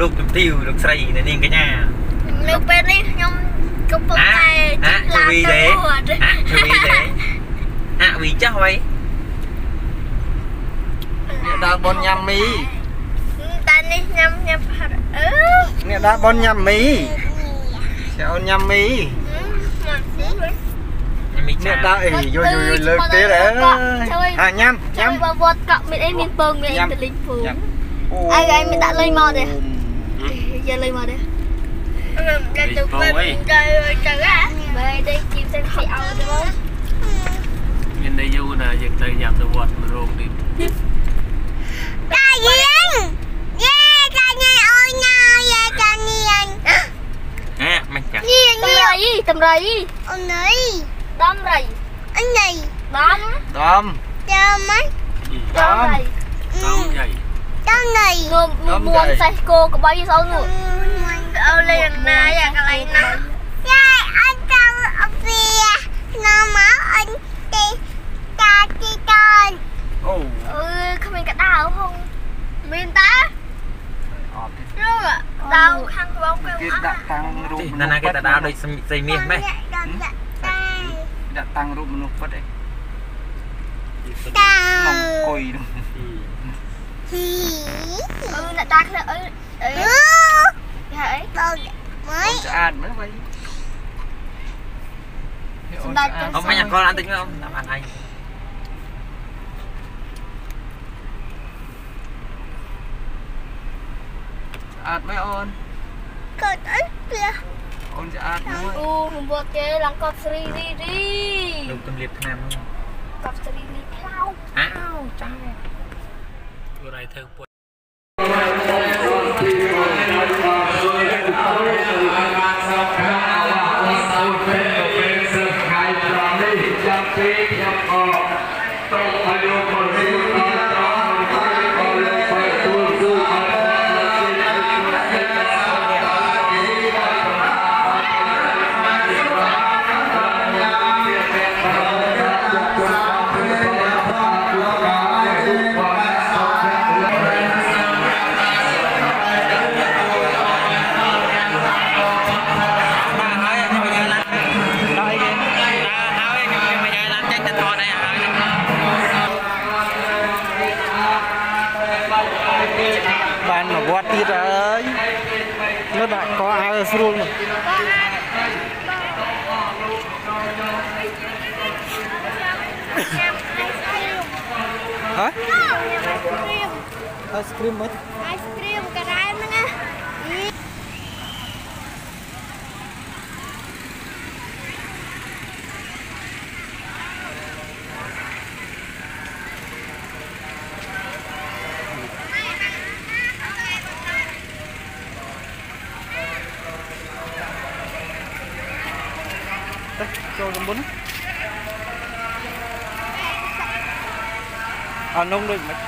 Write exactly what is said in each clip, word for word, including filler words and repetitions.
ลูกtiêuลูกใส่ในนี่กันเนี่ยลูกเป็นนี่ยมกระปุกไอ้ลาเต้อ่ะช่วยเด้อ่ะvì chắc vậy đã bon nhâm mì ta đi nhâm nhâm ừ nè đã bon nhâm mì xéo nhâm mì nè đã ỉ vô vô vô lực tí đấy à nhâm nhâm vào vọt cọng mình em miền bông mình em từ linh phú ai ai mình đã lên mò đây giờ lên mò đây đây từ bên trời trời á về đây chim xem chị ao được không nhìn đây du nè giật tay nhập từ vọt mà rôn đi Ca Duyên yeah ca nhà ôi nào yeah ca Duyên à mày chặt tầm rầy tầm rầy ông này đâm rầy anh này đâm đâm đâm mấy đâm rầy đâm rầy đâm này ngồm muôn say cô có bao nhiêu số nữa ở liền nè dạ cái này nè yeah anh đâu ở phía nó máu anh đi ta đi con ừ không mình cả đào không mình ta rồi ạ đào khăn bóng cái đặt tăng rụp nè nè cái ta đào đây xây miếng mấy đặt tăng rụp nó phát đấy mong cùi luôn ừ đặt tăng là ừ ừ hãy mới ăn mới vậy ông mấy nhà con ăn tính không làm ăn anh ăn mấy ôn cột ấy kìa ôn sẽ ăn đúng không? Ồ, mình buat cái lăng cọp sri đi đi. Đừng tâm liệt nam không? Cọp sri đi khao. À, trời. Vừa này thơ bột. Bạn mà quạt tiết ơi nó lại có ai ở luôn mà hả? Ice cream mất Ice cream cái này nữa nè. cho con bún à nông được mấy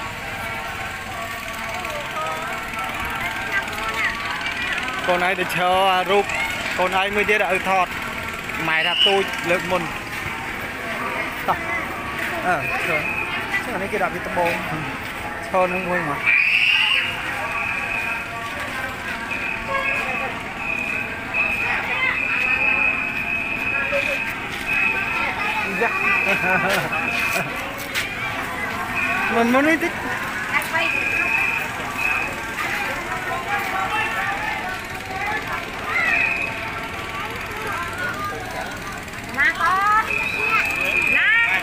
con ai để chờ rụp con ai mới đi đợi thọt mày ra tôi lực môn tập ờ rồi chắc là cái kia đạp đi tập bồn cho nó nguy mà mình muốn đi thích Má con nè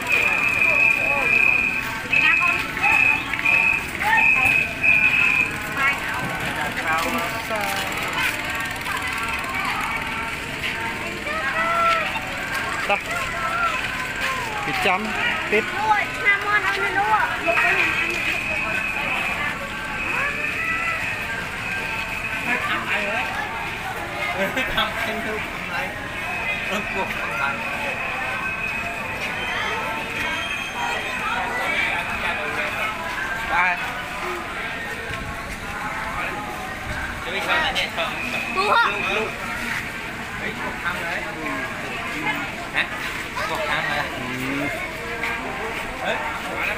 tập cái chấm tiếp không em thương lại ước cuộc lại ba chơi sao là nhẹ phần luôn luôn ấy cuộc thăm đấy hả cuộc thăm rồi đấy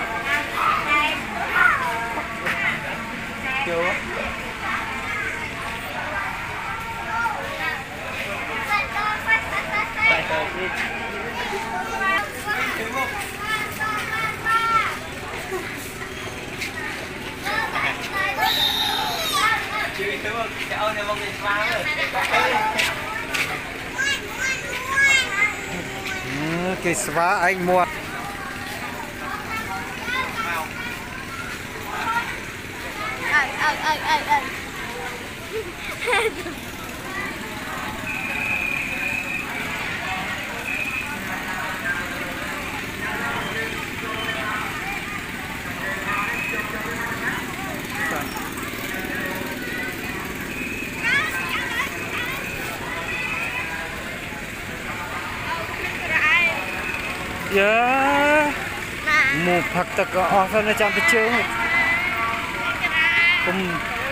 chưa Chưa thấy không? Cái ơn này mong mình phá rồi. Cái xóa anh mua ơi ơi ơi ơi ơi dạ một thật thật ở phần trong cái chương cùng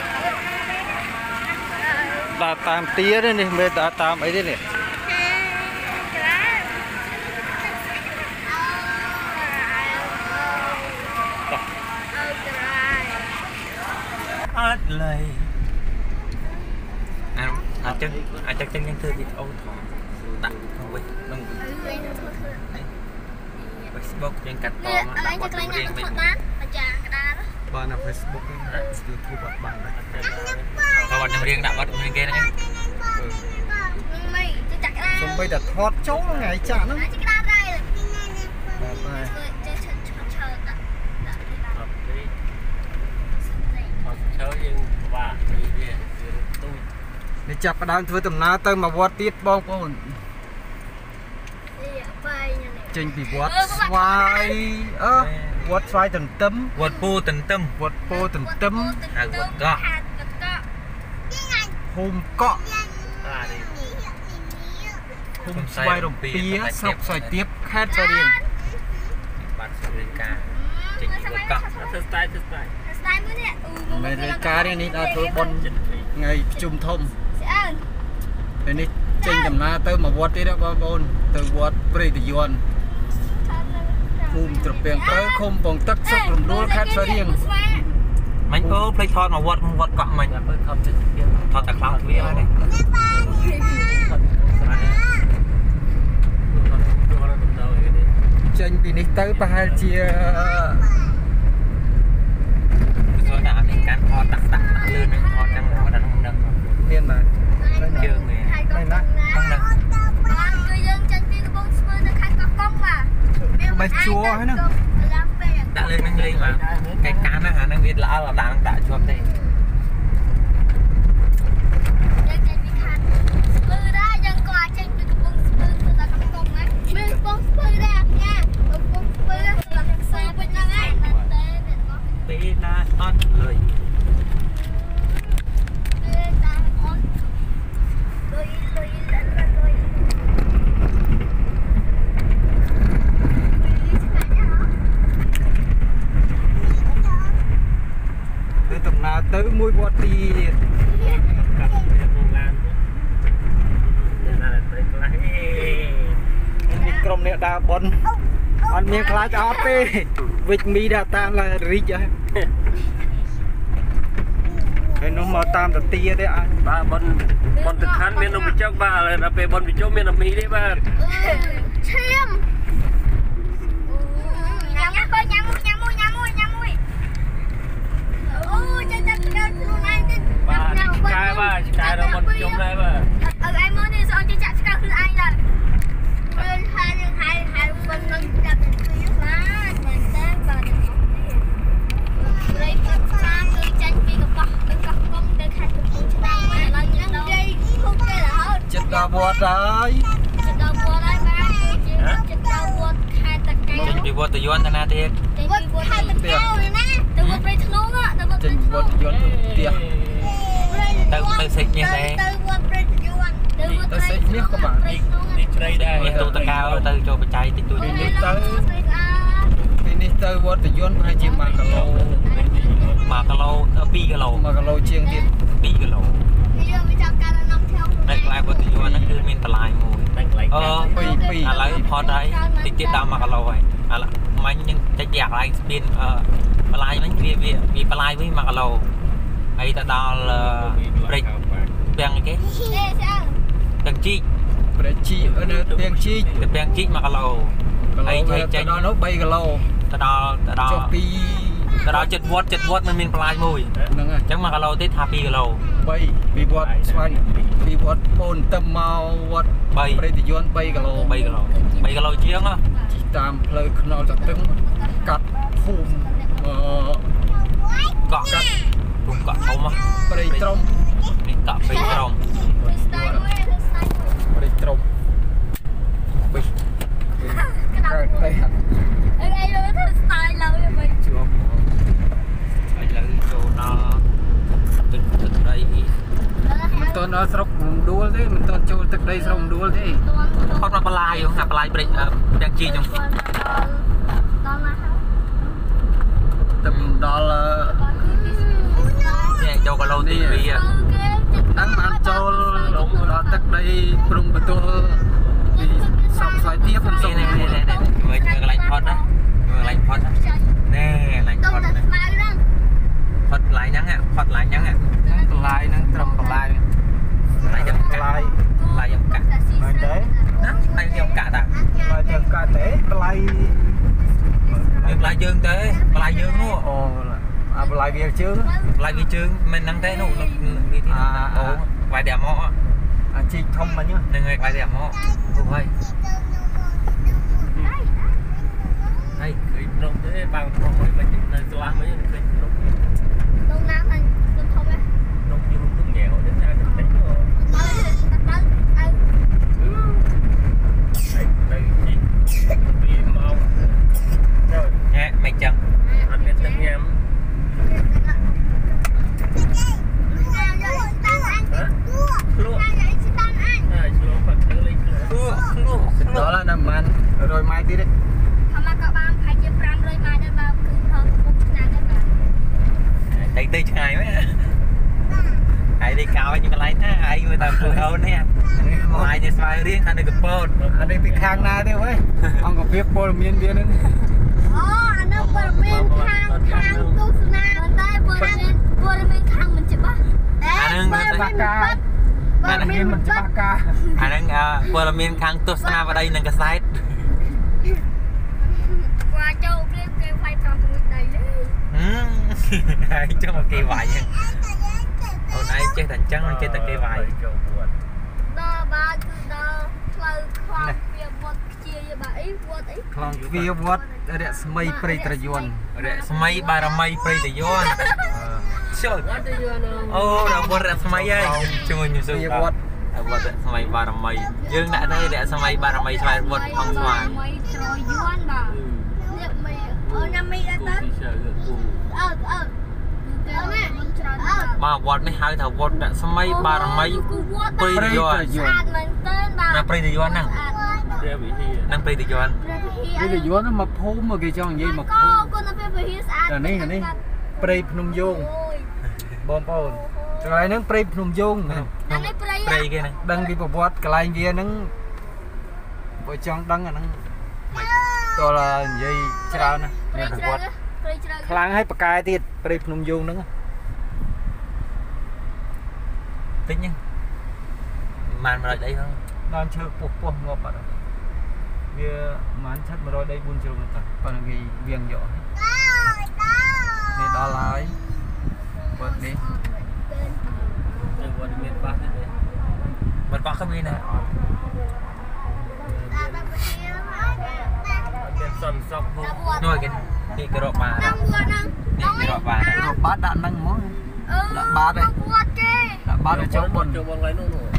đã tam tía đấy này mới đã tam ấy đấy này ớt lầy à à chân à chân chân nhân thư thì ô thọ tặng không quên đừng Facebook ยังកាត់តមកដាក់បទចម្រៀងវិញបានអាចារ្យកដាលបាននៅ Facebook ហ្នឹងដាក់ YouTube អត់បានដែរបទចម្រៀងដាក់បទចម្រៀងគេហ្នឹងមិនទៅចាក់ដាលសំបីតែថតចូលថ្ងៃចាក់ហ្នឹងចាក់ដាលដែរបាទបាទចេះឈើឈើឈើដាក់ដាក់ទីឡាអត់ទេអត់ឈើយើងពិបាកវាវាទូចនេះចាប់ផ្ដើមធ្វើដំណើរទៅមកវត្តទៀតបងប្អូនចេញពីវត្តស្វាយអឺវត្តស្វាយទន្ទឹមវត្តពូទន្ទឹមវត្តពោទន្ទឹមហៅវត្តកក់ភូមិកក់បាទនេះភូមិស្វាយរំពាស្រុកស្វាយទៀបខេត្តស្វាយរៀងបាត់ស្រីការចេញពីវត្តកក់ទៅស្ទាយទៅស្ទាយស្ទាយមួយនេះមេរិកានេះដល់ធ្វើបុណ្យថ្ងៃប្រជុំធំស្អើពេលនេះចេញដំណើរទៅមកវត្តទៀតបងប្អូនទៅវត្តព្រៃតយន្តភូមិត្រពាំងប្រើឃុំបងទឹកស្រុករំដួលខេត្តស្វាយរៀងមិញអូភ្លេចថតមកវត្តវត្តកក់មិញទៅថតទៅថតតែខ្លោចវាហើយនេះចេញពីនេះទៅប្រហែលជាส่วนอ่ะมีการทอดตักตักลื่นทอดจังว่าดันนึงเรียนมาเยอะเลยไม่นะต้องนึงคือยังจันทร์กระบอกสเปอร์จะขายกระป๋องว่ะใบชัวให้นะ đã lên nâng lên mà cái cá nó hả nâng việt lã là đang đã chuột đây ยังจันทร์มีขายสเปอร์ได้ยังกว่าจันทร์กระบอกสเปอร์จะกระป๋องไหมมีกระป๋องสเปอร์ได้เนี่ยกระป๋องสเปอร์สเปอร์เป็นยังไงปีน่าต้นเลยទៅដំណើរទៅមួយវត្តទៀតកាត់ទៅក្នុងឡាននេះណាទៅខ្លះនេះក្រុមអ្នកដើរបនអត់មានខ្លាចអត់ទេវិចមីដាក់តាមឡារីកហើយហើយនោះមកតាមតាទាទេអើបាទបនបនទឹកខាន់មាននំបញ្ចុកបាទដល់ពេលបនបញ្ចុកមាននំមីទេបាទឈាមញ៉ាំមួយញ៉ាំមួយញ៉ាំមួយញ៉ាំមួយញ៉ាំមួយអូចាំចាំចាំខ្លួនឯងទៅបាទឆ្កែបាទឆ្កែដល់បនបញ្ចុកដែរបាទអើឯងមើលនេះស្អកចាក់ឆ្កែខ្លួនឯងដែរមើលហើយនឹងហើយហើយបននឹងចាប់ទៅគឺបាទមែនតើបាទព្រៃព្រឹកសាមគឺចាញ់ពីកបោះទៅកោះកុំទៅខេត្តកំពង់ឆ្នាំឥឡូវយើងដល់ភូមិគេរហូតចិត្តដល់វត្តហើយចិត្តដល់វត្តហើយបាទចិត្តដល់វត្តខេត្តតាកែវចេញពីវត្តយន្តទៅណាទៀតវត្តខេត្តតាកែវណាទៅវត្តព្រៃធ្នូទៅវត្តចេញវត្តយន្តទៅផ្ទះទៅទៅសេចមាសដែរទៅវត្តព្រៃយន្តទៅវត្តទៅសេចមាសក៏បាននេះនេះព្រៃដែរមានទូតកៅទៅចូលបច្ច័យតិចតួចនេះទៅពីនេះទៅវត្តយន្តប្រហែលជាមួយគីឡូមួយគីឡូពីរគីឡូមួយគីឡូជាងទៀតពីរគីឡូយើងមិនចង់ការនាំថែវនៅកន្លែងវត្តយន្តហ្នឹងគឺមានតម្លៃមួយអឺពីពីឥឡូវផតហើយតិចទៀតដល់មួយគីឡូហើយឥឡូវមិញយើងតិចទៀតកន្លែងស្ពានអឺបន្លាយមិញវាវាវាបន្លាយវិញមួយគីឡូហើយទៅដល់ព្រៃពាំងអីគេទេស្អើទាំងជីកប្រជីអឺទៀងជីទៅពាំងជីកមកគីឡូហើយចេញចេញដល់នោះ3គីឡូទៅដល់ទៅដល់ចុះពីទៅដល់ចិត្តវត្តចិត្តវត្តมันមានបន្លាយមួយហ្នឹងហើយអញ្ចឹងមកគីឡូទៀតថា2គីឡូ 3ពីវត្តស្វាយពីវត្តបូនទៅមកវត្តព្រៃតយន្ត3គីឡូ 3គីឡូ3គីឡូជាងហ៎ជិះតាមផ្លូវខ្នល់តទឹងកាត់ភូមិអឺកក់កាត់ភូមិកក់ធំហ៎ព្រៃត្រំនេះកក់ព្រៃត្រំព្រៃត្រំបិសកើតទៅហ่ะអីអីលើធ្វើ style ឡើយវិញជួបហើយលើចូលដល់ទឹកទឹកដីមិនតន់ដល់ស្រុករំដួលទេមិនតន់ចូលទឹកដីស្រុករំដួលទេផុតមកបន្លាយហ៎បន្លាយព្រៃទាំងជីខ្ញុំដល់ណាទឹកដល់នេះចូលគីឡូទី2 ហ្នឹងបានចូលដល់ទឹកដីព្រំបន្ទោលពីសពស្វាយទៀបមិនសុំនេះនេះនេះមើលមើលកន្លែងផុតណាមើលកន្លែងផុតណានេះកន្លែងផុតហ្នឹងផុតកន្លែងហ្នឹងផុតកន្លែងហ្នឹងហ្នឹងកន្លែងហ្នឹងត្រឹមកន្លែងកន្លែងយ៉ាងកាក់កន្លែងយ៉ាងកាក់មែនទេណាកន្លែងយ៉ាងកាក់តាកន្លែងយ៉ាងកាក់ទេកន្លែងមានកន្លែងយើងទេកន្លែងយើងនោះអូអាកន្លែងវាជើងកន្លែងវាជើងមិនហ្នឹងទេនោះនេះទីអូវាយតែមកអាជីកធំមិញហ្នឹងហើយវាយតែមកអូហើយហើយឃើញត្រង់ទេបើងត្រង់មិនមិននៅស្លាស់មិនឃើញត្រង់ក្នុងណាអញខ្ញុំធំទេត្រង់យូរទុំញ៉ែទេតែតែទៅទៅទៅទៅជីពីមកទៅហេមិនចឹងអត់មានទឹកញ៉ាំដល់ណាមិនរយម៉ៃទៀតទេថាមកក៏បានប្រហែលជា500ម៉ៃដែរបើគឺផងពុកឆ្នាំដែរបាទតែទៅឆ្ងាយមែនហើយនេះកោឲ្យកន្លែងណាហើយមើលតាមខ្លួនអូននេះម៉ាយនេះស្វាយរៀងខាងនៅកពតអានេះពីខាងណាទេវ៉ៃអង្គភាពពលមានវានឹងអូអានោះពលមានខាងខាងទស្សនាតែពលមានពលមានខាងមិនច្បាស់អានឹងបាកាអានឹងមិនច្បាស់កាអានឹងពលមានខាងទស្សនាបដីនឹងកសែត qua châu kia kia vay from người đầy đấy ai cho mà kỳ vải hôm nay chơi thành trắng chơi thành kỳ vải đó ba cứ đó lâu khoan kia vót chia cho bà ấy vót ấy khoan kia vót để smay prey tây yuan để smay ba ra mây prey tây yuan trời ô đâu vót để smay ấy chui nhiều số vót vót để smay ba ra mây dương đã đây để smay ba ra mây xoay vót phong xoay ở nhà mi đã tới ờ ờ mà vót này hai thằng vót đã smay ba ra mây prey tây yuan là prey tây yuan nè năng prey tây yuan prey tây yuan nó mà phô mà cái trong gì mà phô là này là này prey phnom yong bom bồn cái này nó prey phnom yong prey kia này đăng đi vào vót cái này kia nó vợ chồng đăng là nó to là gì chào nè nè vót kháng hay bạc cài tiệt prey phnom yong nữa tính nhá màn mà lại đây không đang chơi cuộc cuộc ngọc ở đây bia mán chất mà rồi đây buôn chiều người ta còn cái viền nhỏ này đó là ấy bật đi bật miền bắc đấy bật bắc không đi này sần sọc nuôi cái cái cái rọt bà cái rọt bà rọt bát đạn năng món là bát đây là bát ở chỗ bồn chỗ bồn lấy luôn